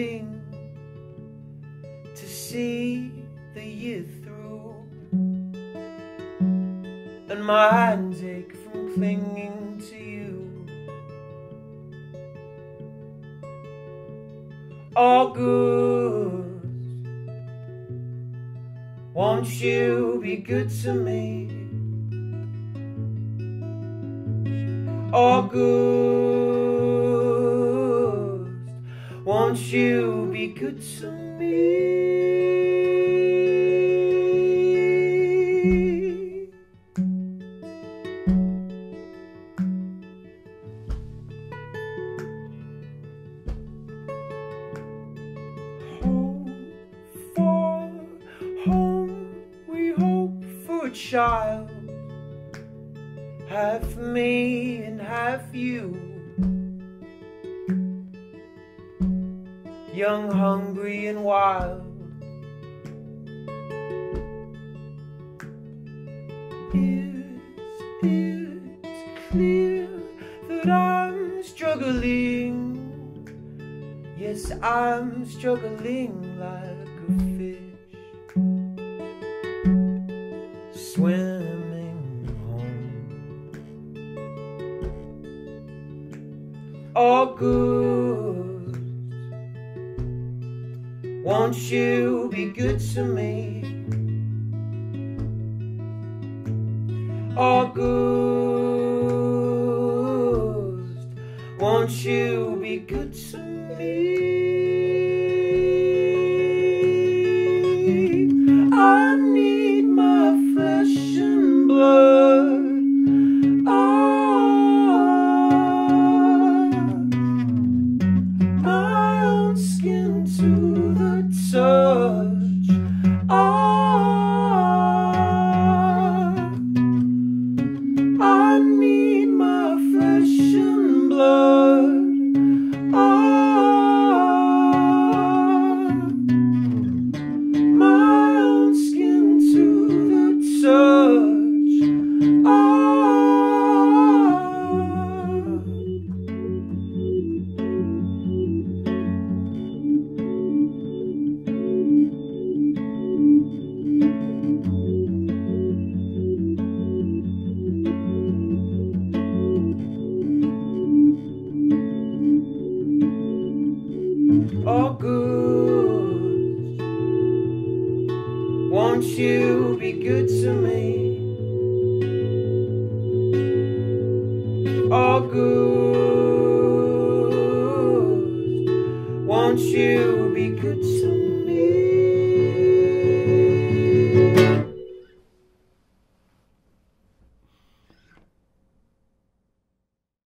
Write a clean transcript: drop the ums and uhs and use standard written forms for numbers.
willing to see the year through, and my hands ache from clinging to you. August, won't you be good to me? August, won't you be good to me? Hope for home, we hope for a child, half me and half you, young, hungry and wild. It's clear that I'm struggling. Yes, I'm struggling like a fish swimming home. August, won't you be good to me? August, won't you be good to me? I need my flesh and blood. My own skin to the touch. I need my flesh and blood. My own skin to the touch. August, won't you be good to me? August, won't you be good to me?